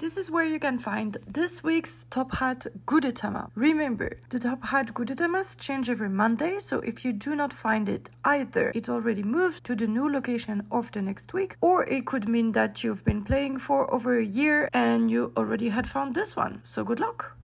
this is where you can find this week's Top Hat Gudetama. Remember, the Top Hat Gudetamas change every Monday, so if you do not find it, either it already moves to the new location of the next week, or it could mean that you've been playing for over a year and you already had found this one. So good luck!